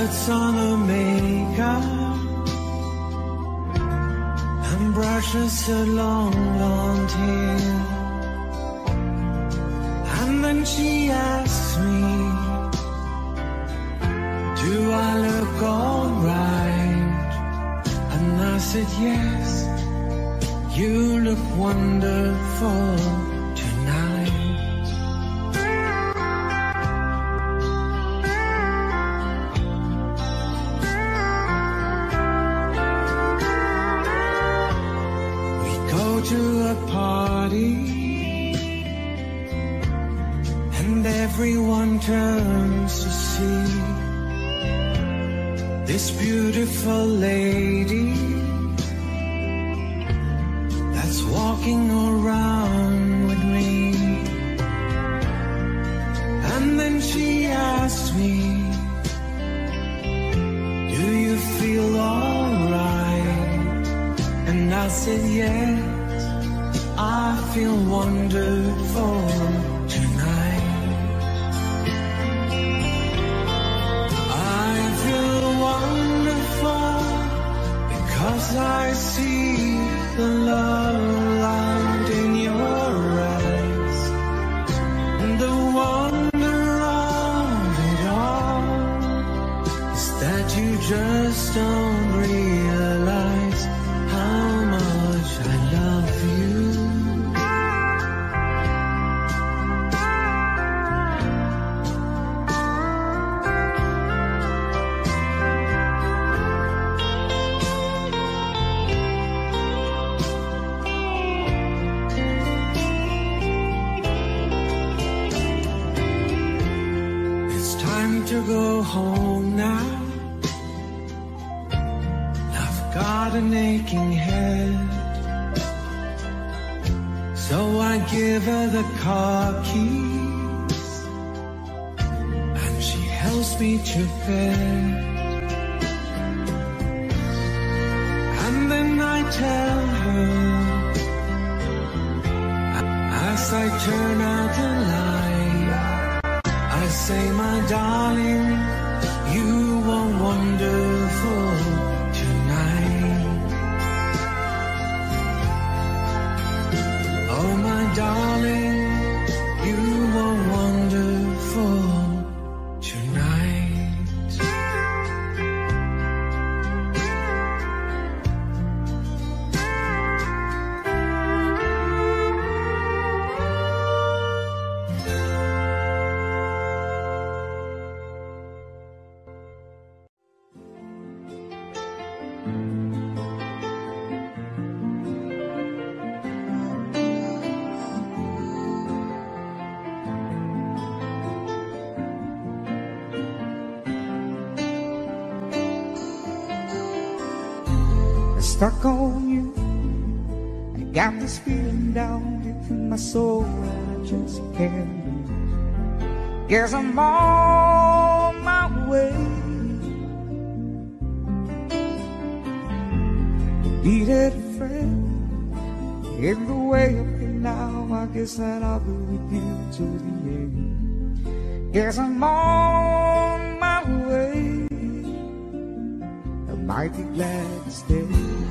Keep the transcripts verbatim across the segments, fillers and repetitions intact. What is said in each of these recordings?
puts on her makeup and brushes her long blonde hair, and then she asks me, do I look alright? And I said yes, you look wonderful tonight. To a party and everyone turns to see this beautiful lady that's walking around with me. And then she asked me, do you feel alright? And I said yes, I feel wonderful tonight. I feel wonderful because I see the love light in your eyes, and the wonder of it all is that you just don't realize how much I love you. To go home now, I've got an aching head, so I give her the car keys and she helps me to bed. And then I tell her, as I turn out the light, I say, my darling, you are wonderful tonight. Oh, my darling, you are wonderful tonight. Stuck on you, I got this feeling down deep in my soul that I just can't lose. Guess I'm on my way. Needed a friend in the way up here now. I guess that I'll be with you to the end. Guess I'm on my way. I might be glad to stay.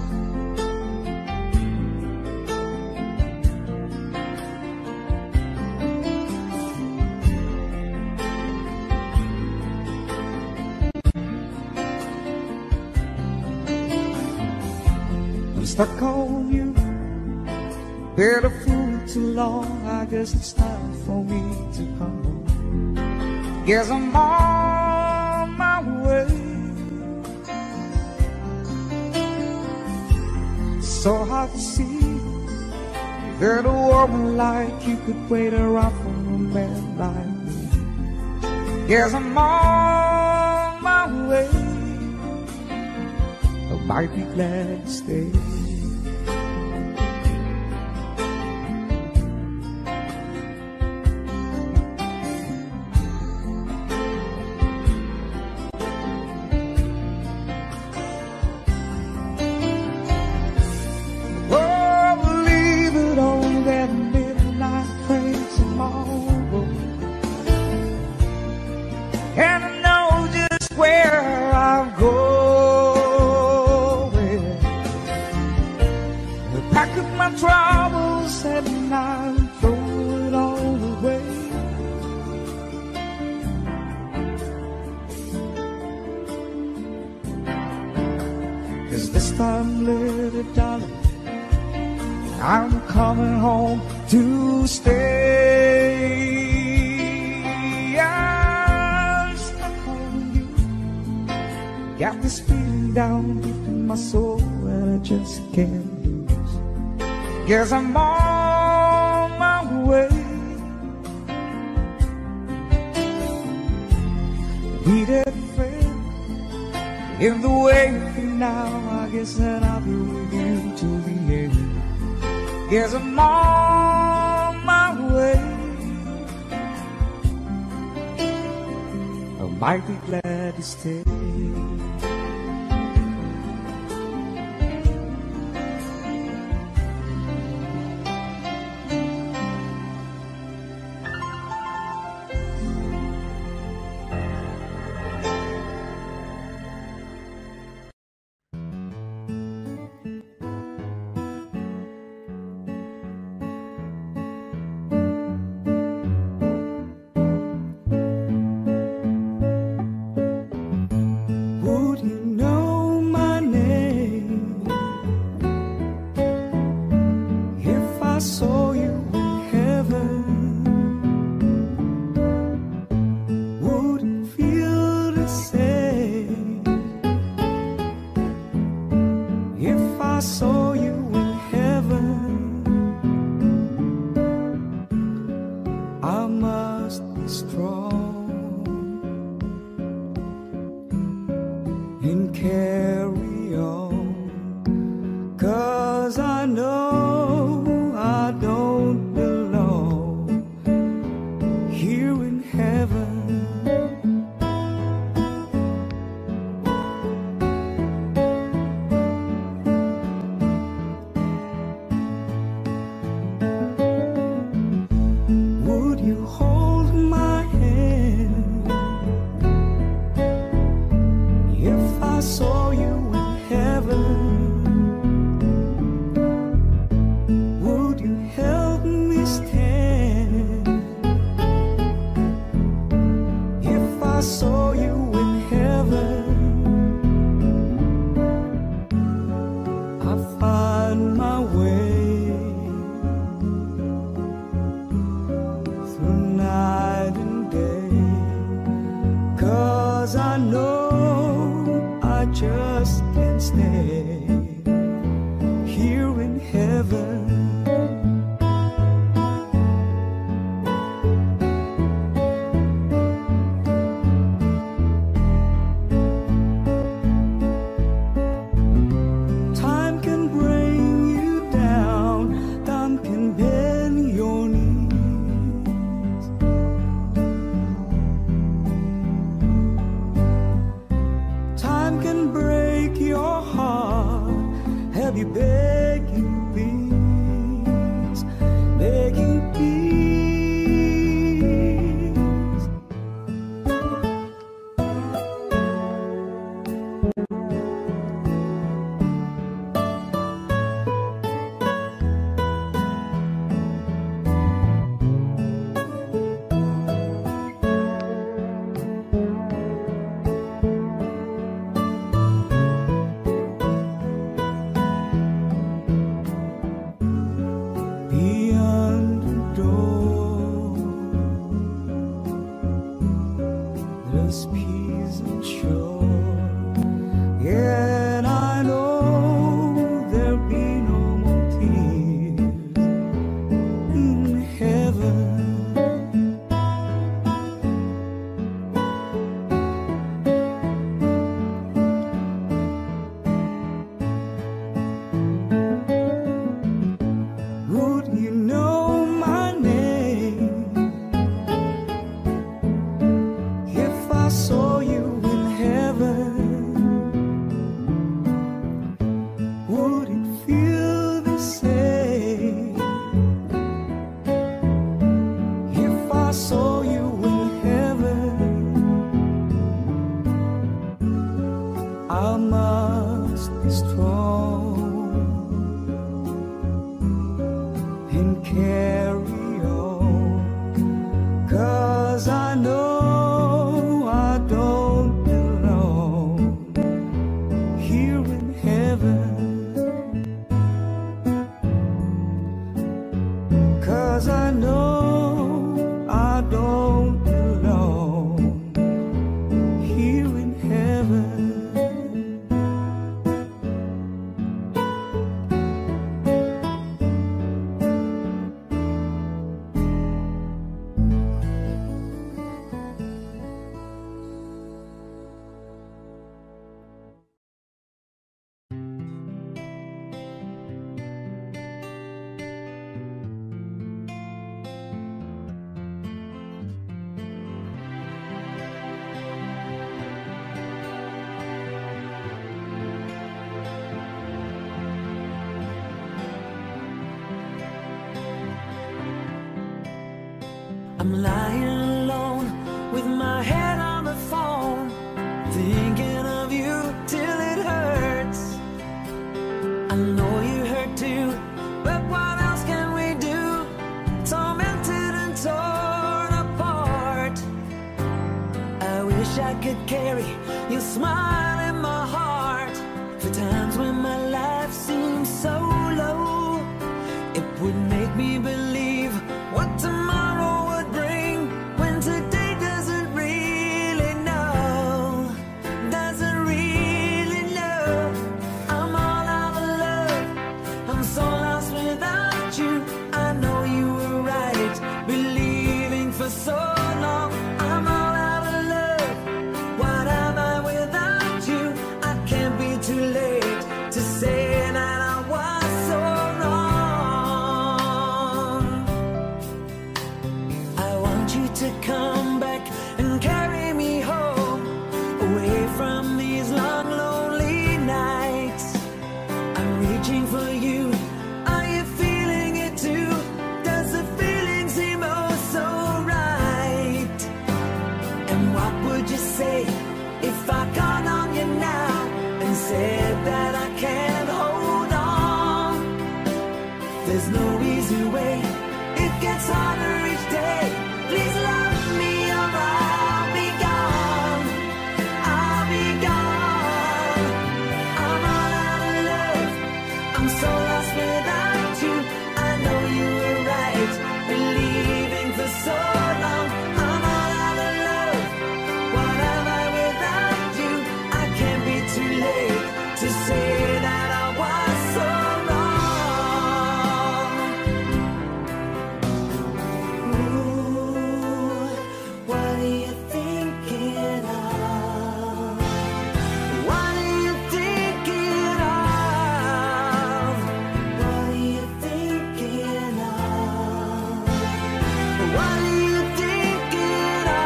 Stuck on you, been a fool too long. I guess it's time for me to come home. Guess I'm on my way. So hard to see that a woman like you could wait around for a man like me. Guess I'm on my way. I might be glad to stay. And I know just where time, little darling, I'm coming home to stay. I'm stuck on you. Got this feeling down deep in my soul that I just can't lose. Guess I'm on my way. Be that friend in the way you feel now. I guess that I'll be with you till the end. Guess I'm on my way. I might be glad to stay. Carry on, 'cause I know I don't I'm lying alone with my head on the phone, thinking of you till it hurts. I know you hurt too, but what else can we do? Tormented and torn apart. I wish I could carry your smile in my heart for times when my life seems so low. It would make me believe what tomorrow would bring, when today doesn't really know, doesn't really know. I'm all out of love, I'm so lost without you. I know you were right, believing for so long. I'm all out of love, what am I without you? I can't be too late to say that I was so wrong. I want you to come back and carry me home, away from these long lonely nights. I'm reaching for you, are you feeling it too? Does the feeling seem oh so right? And what would you say if I called on you now and said that I can't hold on? There's no easy way, it gets harder each day. Please love me or I'll be gone, I'll be gone. I'm all out of love, I'm so lost without you. I know you were right, believing for so long. I'm all out of love, what am I without you? I can't be too late to say that I was so wrong. Ooh, what are you thinking of? What are you thinking of? What are you thinking of? What are you thinking of?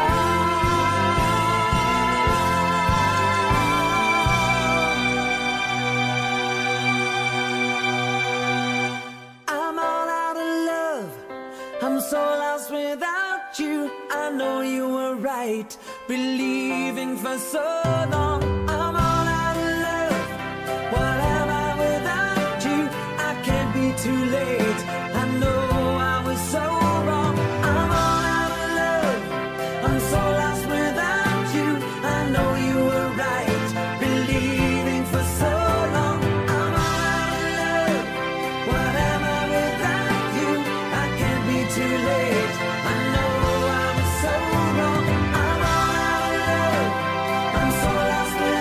I'm all out of love, I'm so lost without you. I know you were right, believing for so long. I'm all out of love, what am I without you? I can't be too late, I know I was so wrong. I'm all out of love, I'm so lost without you. I know you were right, believing for so long. I'm all out of love, what am I without you? I can't be too late, I know I was so wrong. I'm all out of love, I'm so lost without you.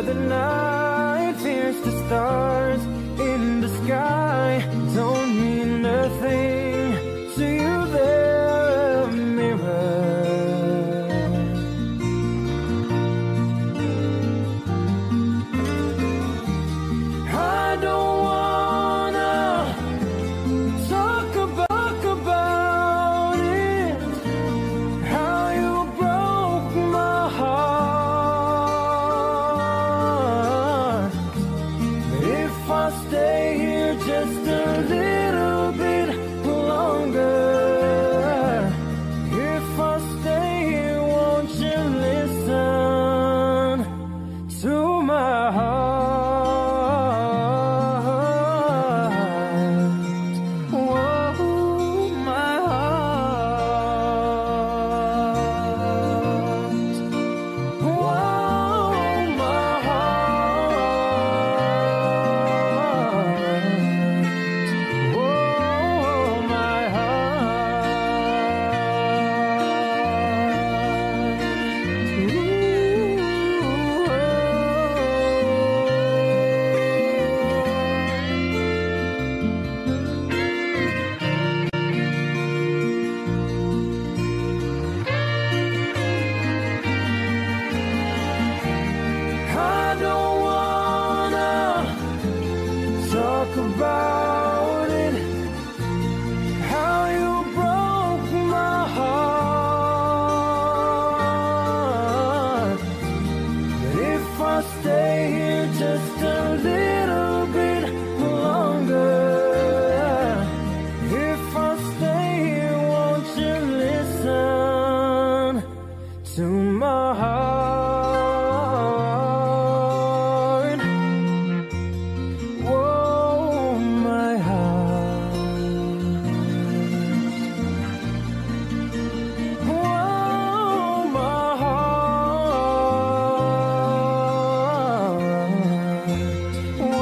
the night fears the stars in the sky don't mean nothing to you. They're a mirror. I don't wanna talk about, about it, how you broke my heart. But if I stay here just a little bit longer, if I stay here, won't you listen to my heart? Whoa, my heart. Whoa, my heart. Whoa, my heart. I don't wanna talk about it, how you broke my heart. But if I stay here just a little bit longer, if I stay here, won't you listen to my heart? Whoa, my heart. Whoa, my heart.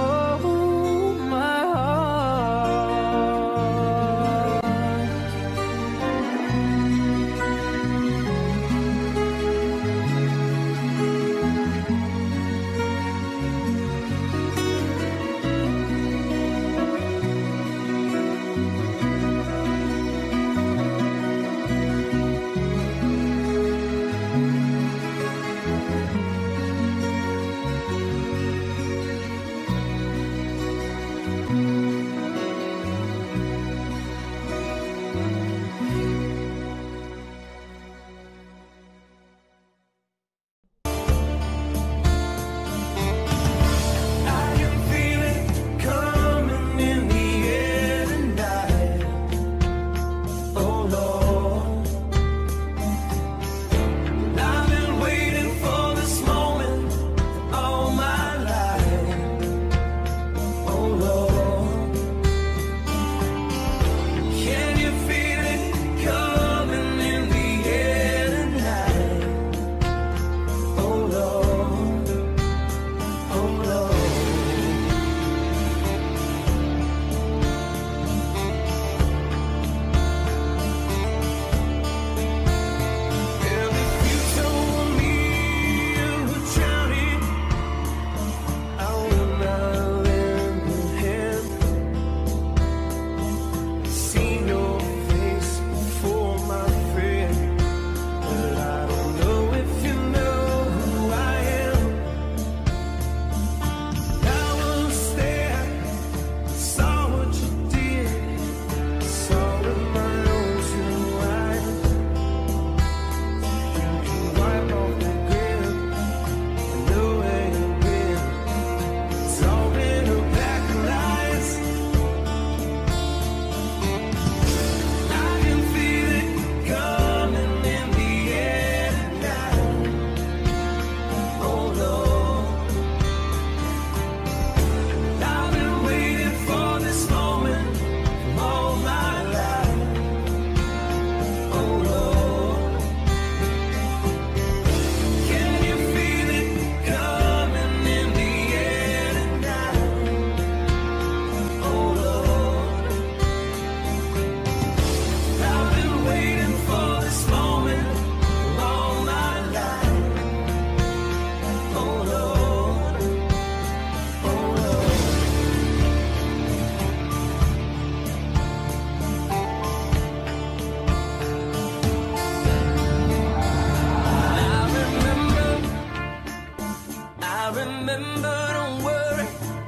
remember, don't worry.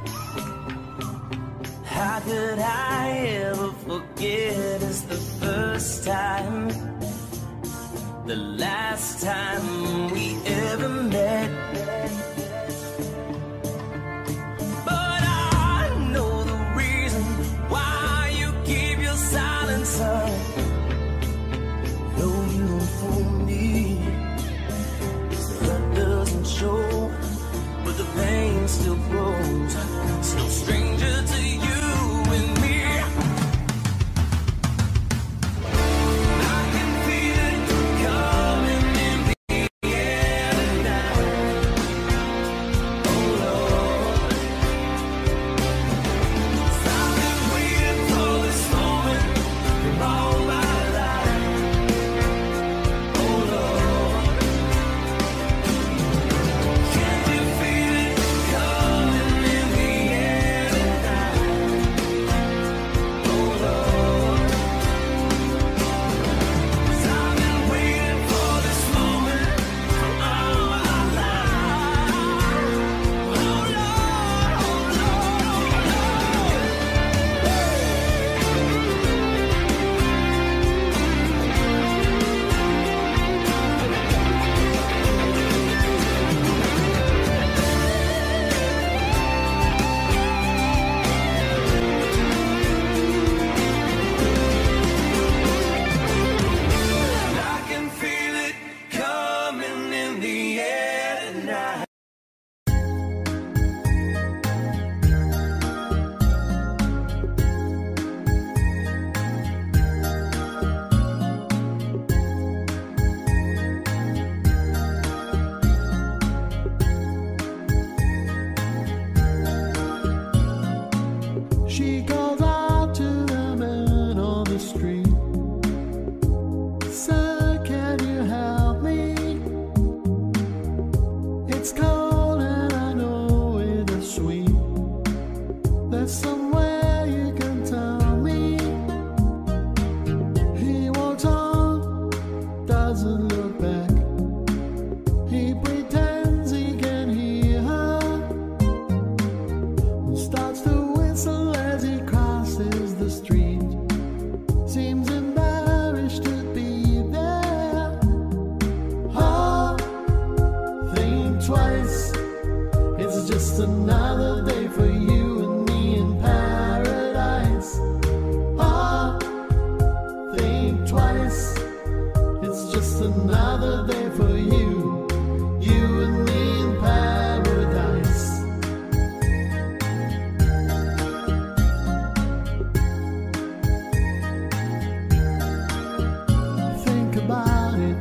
How could I ever forget? It's the first time, the last time we ever met. But I know the reason why you keep your silence up. No, you don't fool me. The doesn't show, but the pain still grows. Still stranger to you and me. I can feel it coming in the air tonight. Oh Lord, I've been waiting for this moment all my life. Oh Lord, can't you feel it coming in the air tonight? Oh Lord, I've been waiting for this moment all my life. Oh Lord, oh Lord, I can feel it coming in the air tonight. She called out to the man on the street. Sir, can you help me? It's cold and I know it is sweet. There's somewhere you can tell me. He walks on, doesn't look back. He pretends he can hear her, starts to whistle as he crosses the street. Seems embarrassed to be there. Oh, think twice. It's just another day for you and me in paradise. Oh, think twice. It's just another day for you, you and me in paradise. Think about it.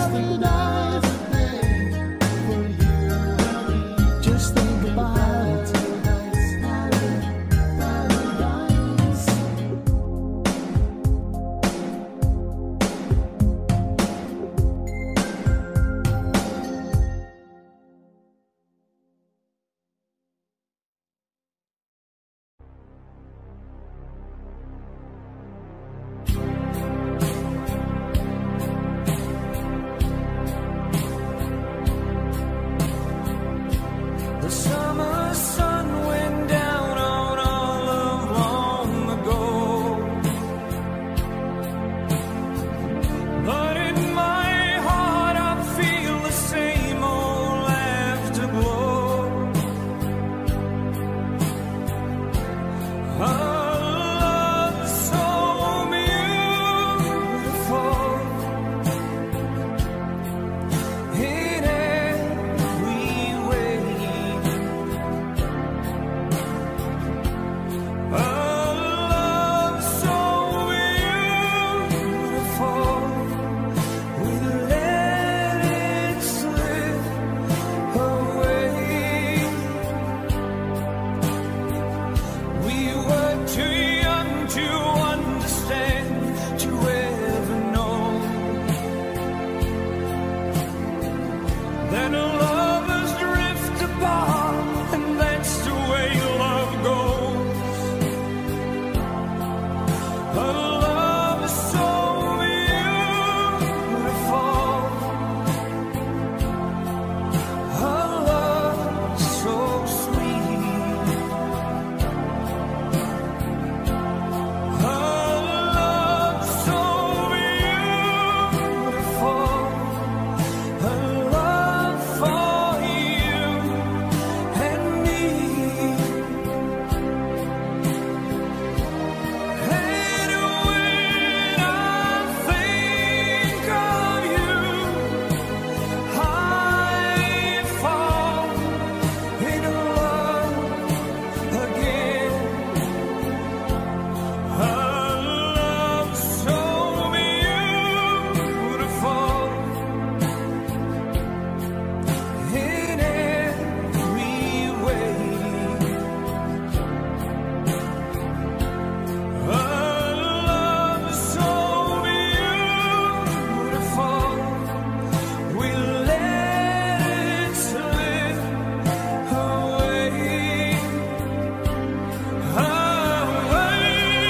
every night and day for you and me. Just think about it. The summer sun went down on all of long ago, but in my heart I feel the same old afterglow. A love so beautiful in every way. A love so beautiful, we let it slip away. We were too young to understand, to ever know that lovers drift apart, and that's the way love goes. A love so beautiful, a love so sweet, a love so beautiful, a love for you and me. And when I think of you, I fall in love again. A love so beautiful in every way. A love so beautiful, we let it slip away, away.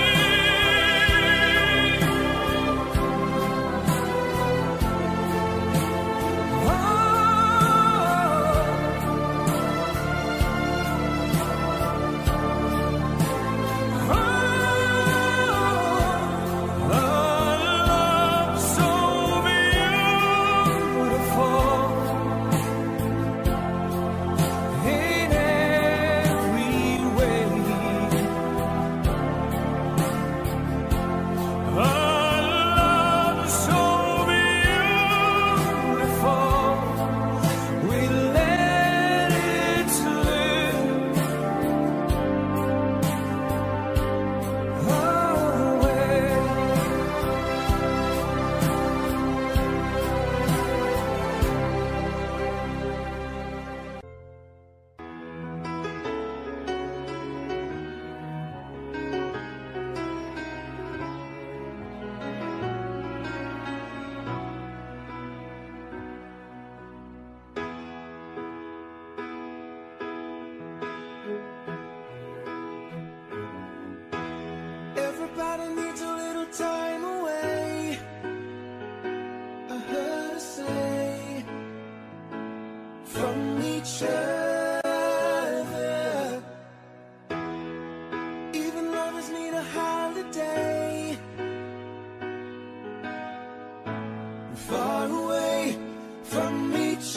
Everybody needs a little time away, I heard her say, from each other. Even lovers need a holiday, far away from each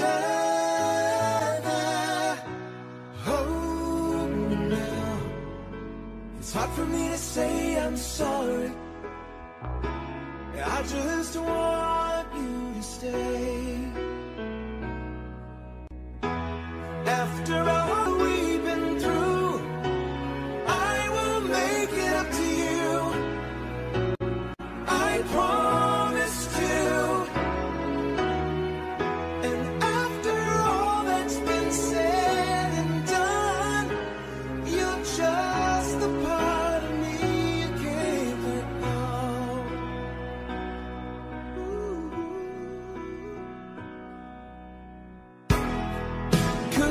other. Oh, now it's hard for me to say I'm sorry. I just want you to stay. After all we've been through, I will make it up to you. I promise to.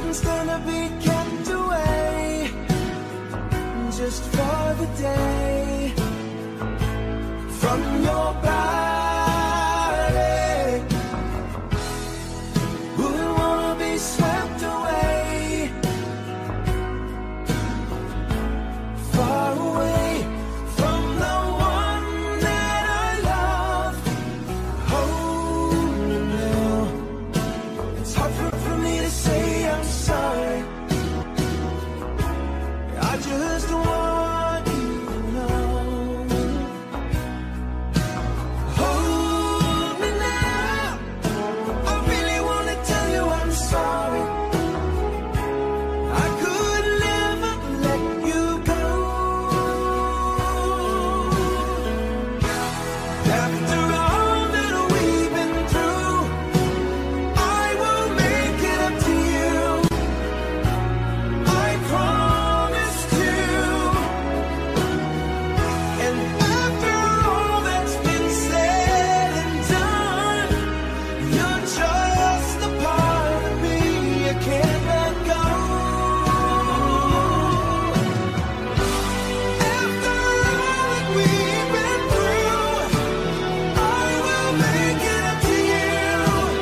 couldn't stand to be kept away just for the day from your body. Wouldn't wanna be swept away, far away from the one that I love. Hold me now. It's hard for, for me to say I'm sorry. I just want you to know. Hold me now. I really want to tell you I'm sorry. I could never let you go. After all that we've been through, I will make it up to you. I promise to. And after all that's been said and done, you're just a part of me I can't let go. After all that we've been through, I will make it up to you.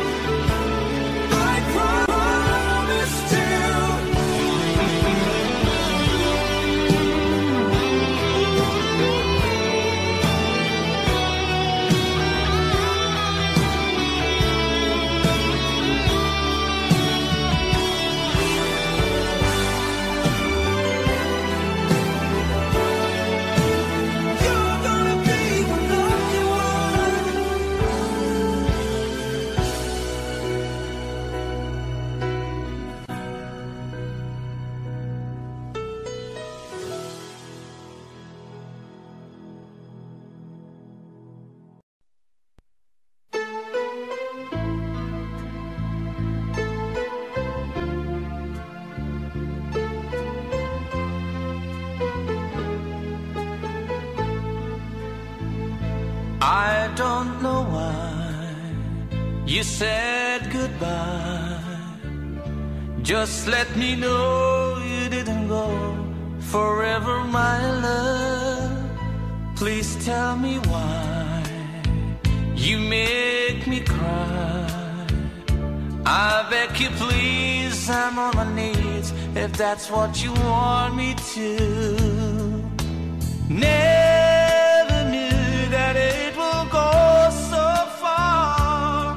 I promise to. You're gonna be the lucky one. I don't know why you said goodbye. Just let me know you didn't go forever, my love. Please tell me why you make me cry. I beg you please, I'm on my knees if that's what you want me to. Never knew that it will go so far.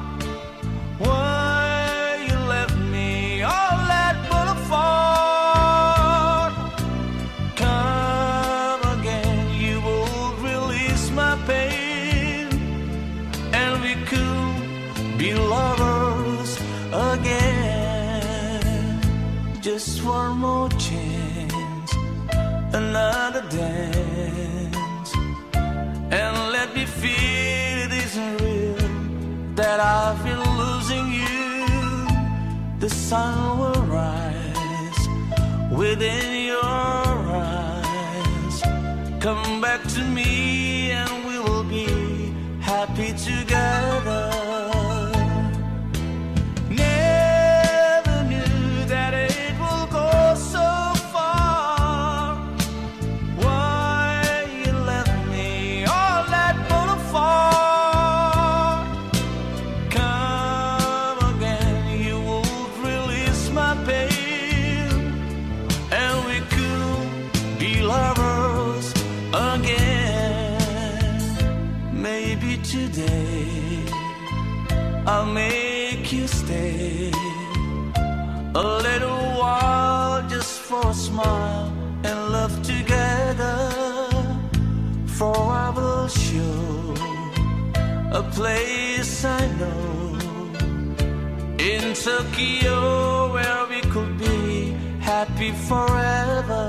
Why you left me all that boulevard? Come again, you will release my pain, and we could be lovers again. Just one more chance, another dance, and let me feel it isn't real that I've been losing you. The sun will rise within your eyes. Come back to me and we will be happy together. Never knew that it will go so far. Why you left me all that boulevard? Come again, you would release my pain, and we could be lovers again. Maybe today I'll make you stay a little while, just for a smile and love together. For I will show a place I know in Tokyo where we could be happy forever.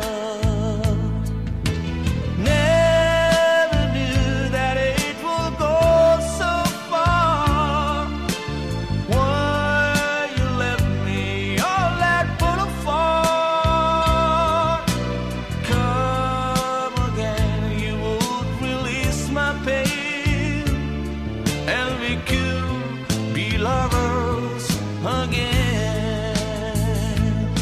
Never knew that it will go so far. Why you left me all that boulevard? Come again, you would release my pain, and we could be lovers again.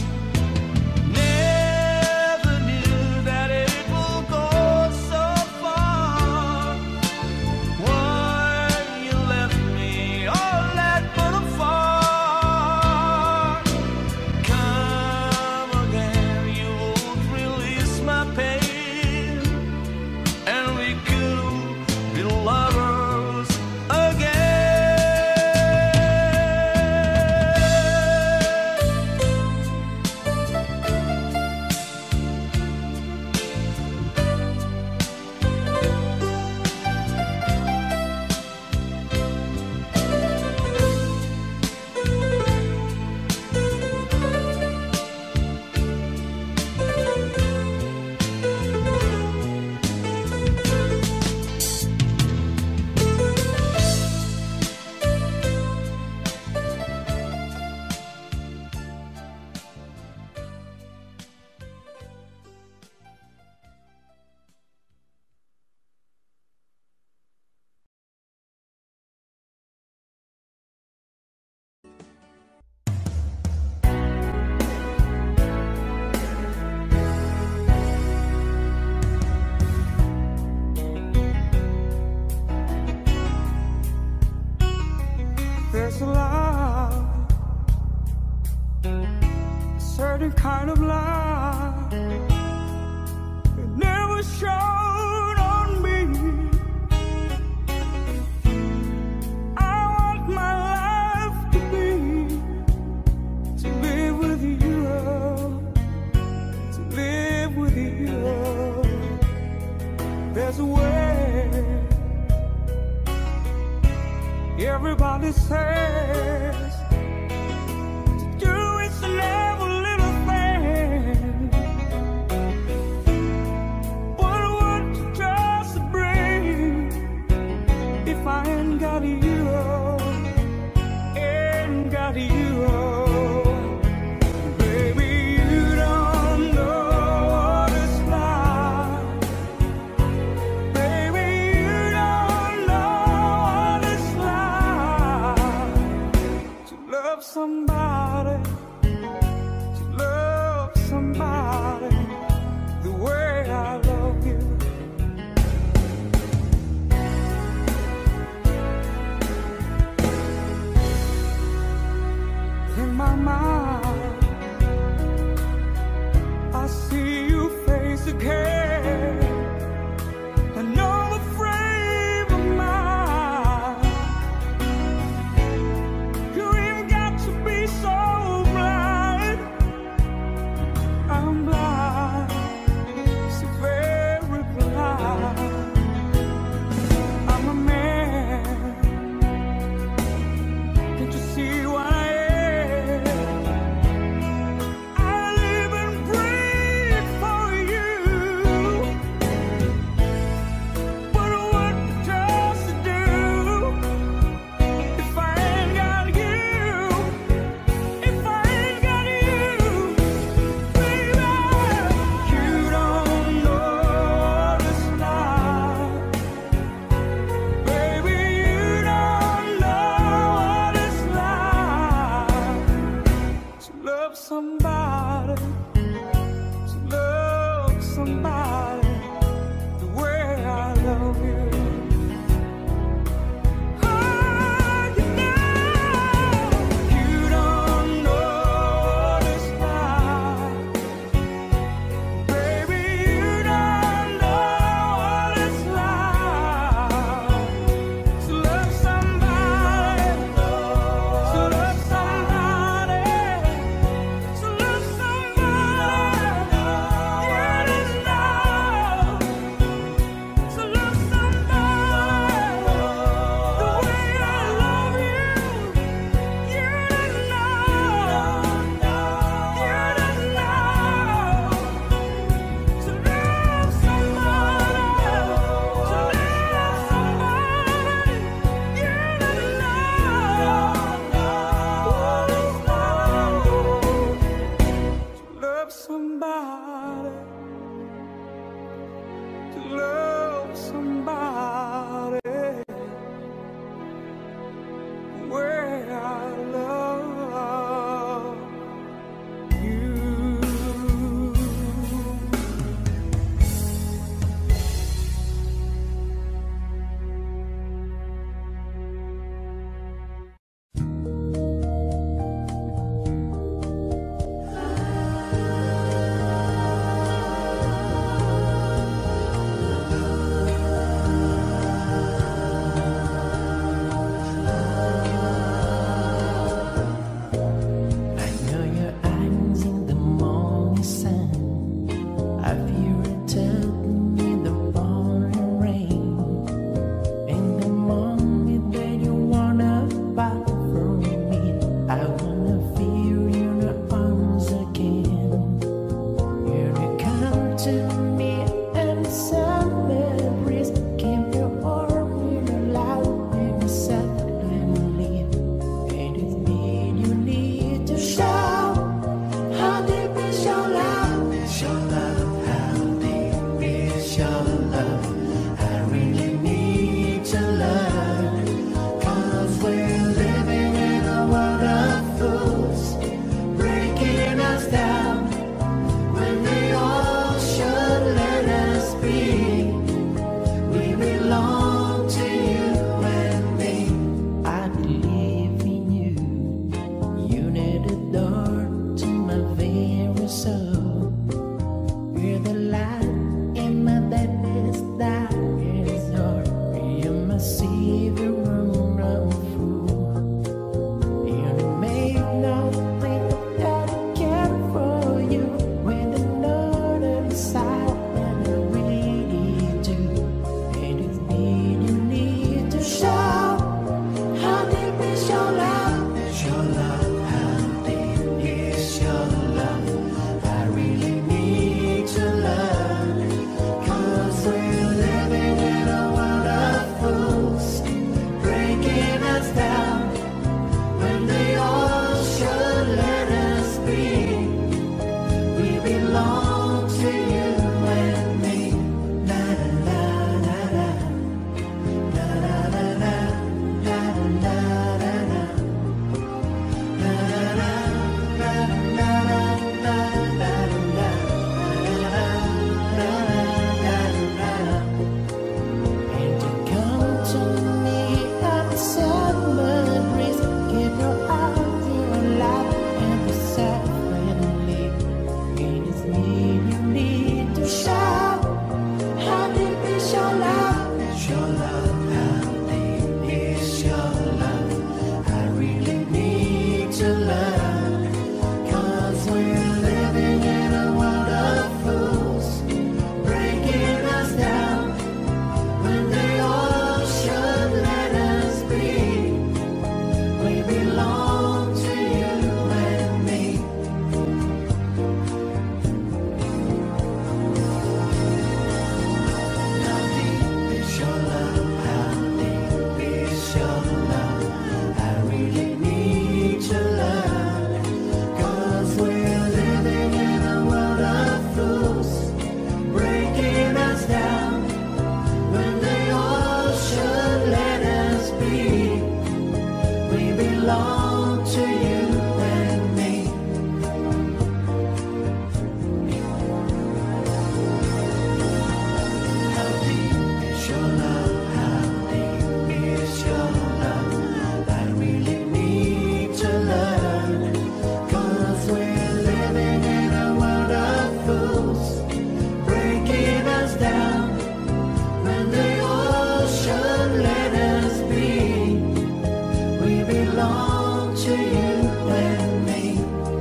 There's a love, a certain kind of love that never showed on me. I want my life to be, to live with you, to live with you. There's a way. Everybody says to do is never little thing, but what you just bring if I ain't got you, ain't got you. Baby, you don't know what it's like. Baby, you don't know what it's like to love somebody, to love somebody the way I love you. In my mind, I see you face again, and know the frame of mind. You ain't got to be so blind. I'm blind, so very blind. I'm a man. Can't you see what I am? I live and breathe for you. But what does it do if I ain't got you? If I ain't got you, baby, you don't know what it's like. Baby, you don't know what it's like to love somebody, to love somebody the way I love you. Oh, you know, you don't know what it's like. Baby, you don't know what it's like to love somebody, to love somebody, to love somebody. You don't know, to love somebody the way I love you. You don't know, you don't know. To love somebody, to love somebody, you don't know what it's like. To love somebody, to love somebody where I love you. I know your eyes in the morning sun. I feel it turn in the pouring rain. In the morning that you wanna part from me, I wanna feel your arms again. You come to me and summer breeze, keep your arm in the loud and suddenly. And it's me you need to show. How deep is your love? Is your love? How deep is your love? I really need to learn. Cause we're living in a world of fools, breaking us down when they all should picture you and me.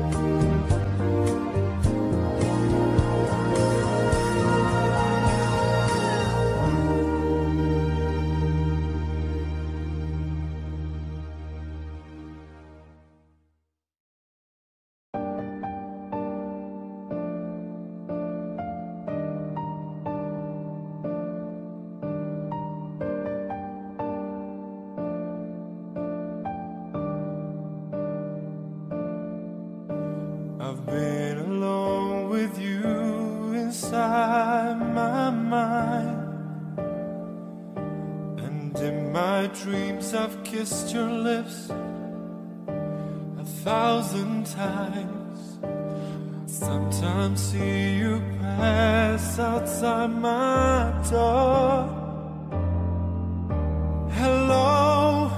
I've been alone with you inside my mind, and in my dreams I've kissed your lips a thousand times. Sometimes see you pass outside my door. Hello,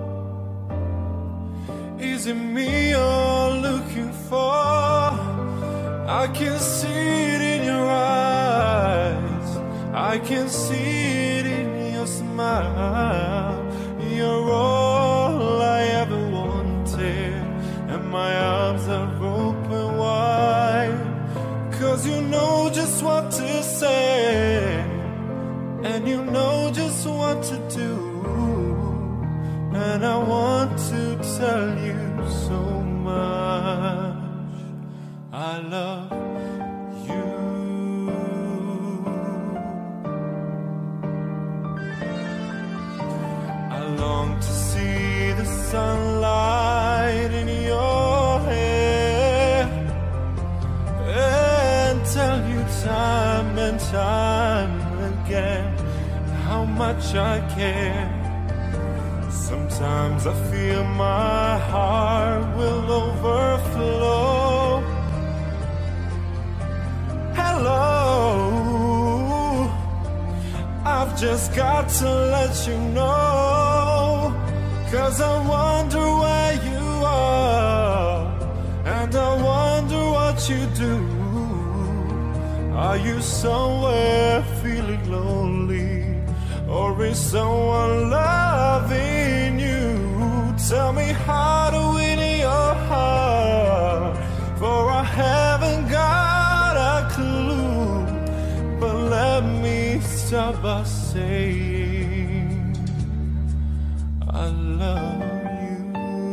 is it me you're looking for? I can see it in your eyes, I can see it in your smile. You're all I ever wanted, and my arms are open wide. Cause you know just what to say, and you know just what to do, and I want to tell you so much. I love you. I long to see the sunlight in your hair, and tell you time and time again how much I care. Sometimes I feel my heart will overflow. Hello, I've just got to let you know, cause I wonder where you are, and I wonder what you do. Are you somewhere feeling lonely, or is someone loving you? Tell me how to win your heart, for I haven't got a clue. But let me start by saying I love you.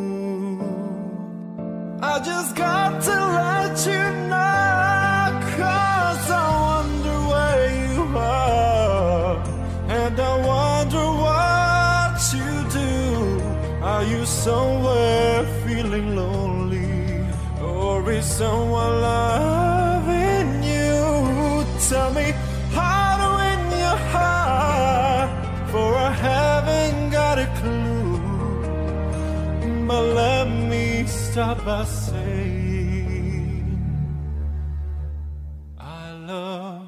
I just got to let you know, cause I wonder where you are, and I wonder what you do. Are you somewhere feeling lonely, or is someone loving you? Tell me how to win your heart, for I haven't got a clue. But let me start by saying I love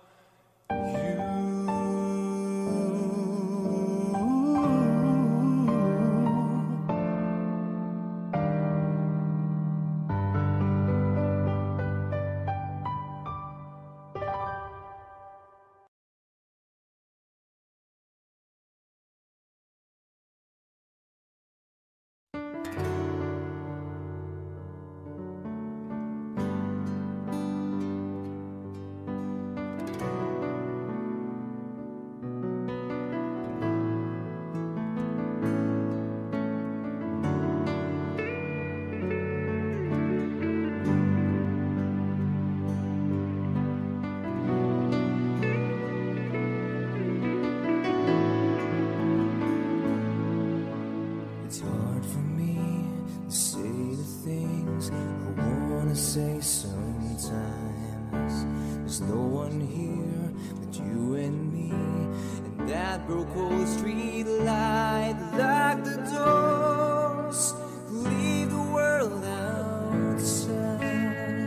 say sometimes. There's no one here but you and me, and that broke old street light locked the doors, leave the world outside.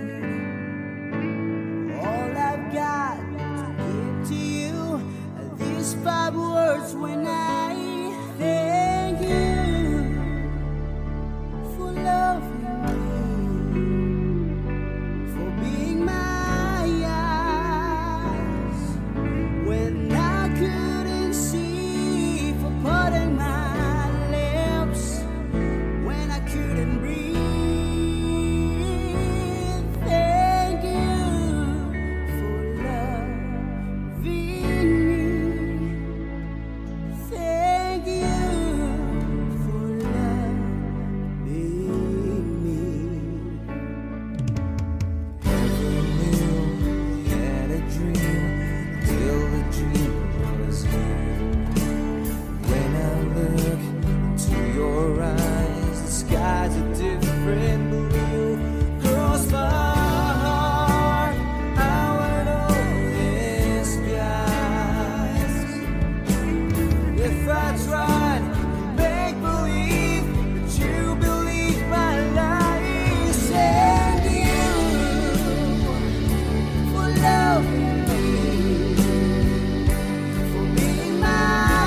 All I've got to give to you are these five words when I thank you for loving different blue. Cross my heart, our oldest skies. If I tried to make believe that you believe my lies, and you for loving me, for being my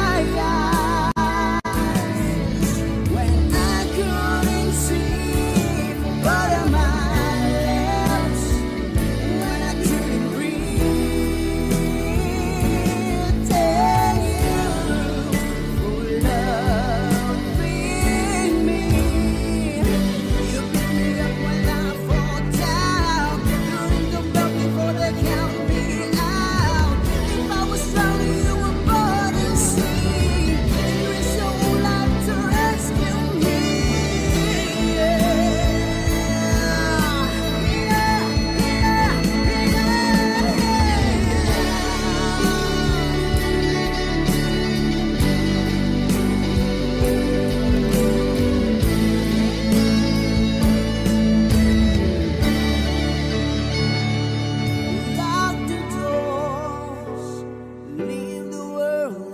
eyes, when I couldn't see from bottom of my lips, when I couldn't breathe, tell you for loving me. You pick me up when I fall down. Couldn't come back before they count me out. If I was drowning, you were born to see. You risked your whole life to rescue me. Yeah, yeah, lock the doors, leave the world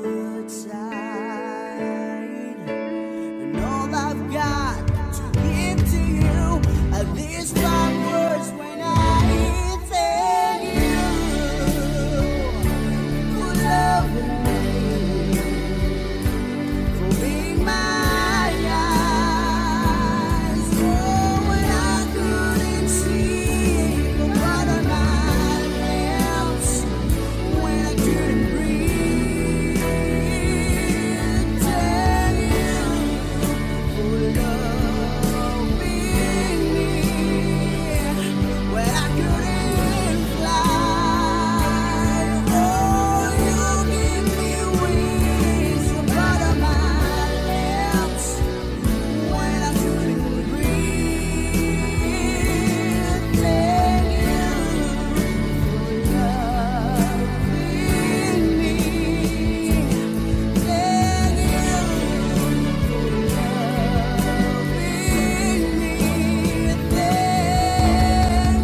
outside. And all I've got to give to you are these five words when I thank you for loving me, for being my eyes. Oh, when I couldn't see from bottom of my lips, when I couldn't breathe, tell you for loving me, when I couldn't fly. Oh, you give me wings from bottom of my lips, when I couldn't breathe, tell you for loving me, thank you for loving me, thank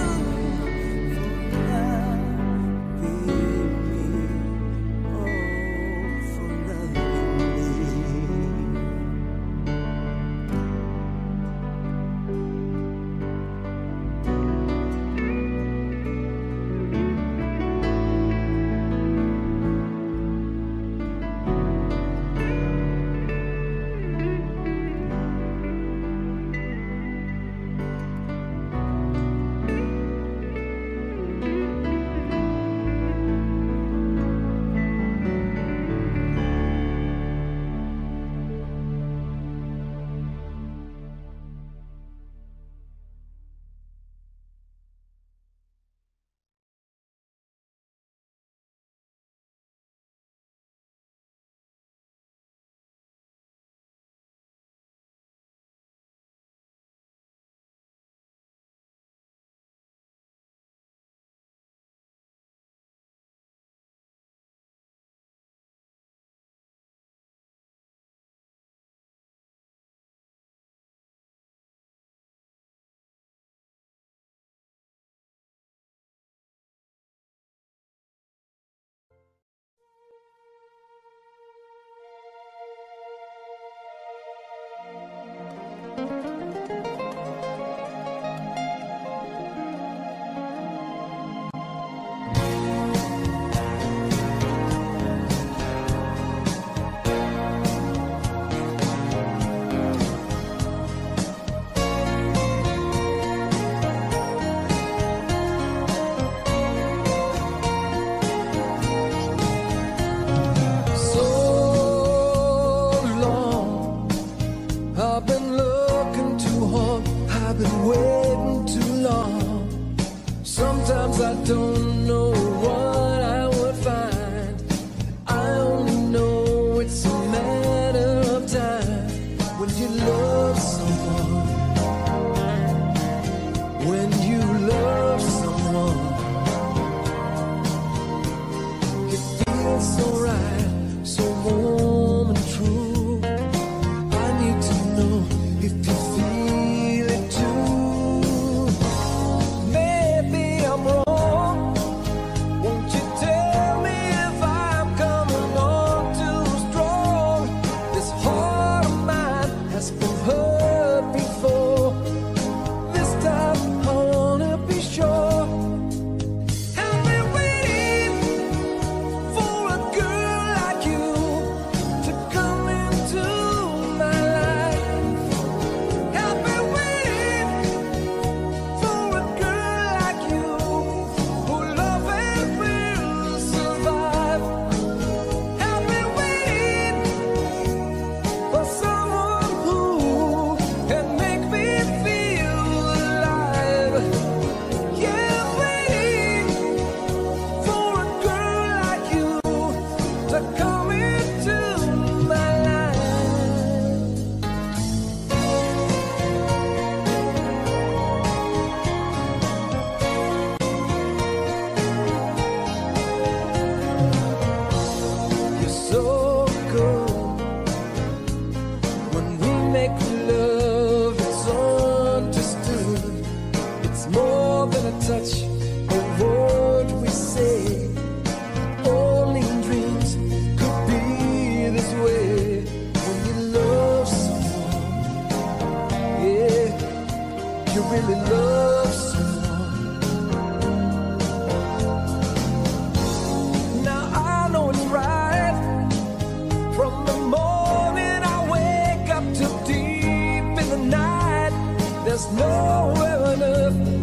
Sometimes I don't know what I would find. I only know it's a matter of time. When you love someone, when you love someone, it feels so right, so warm and true. I need to know if you really love someone. Now I know it's right from the morning I wake up till deep in the night. There's nowhere on earth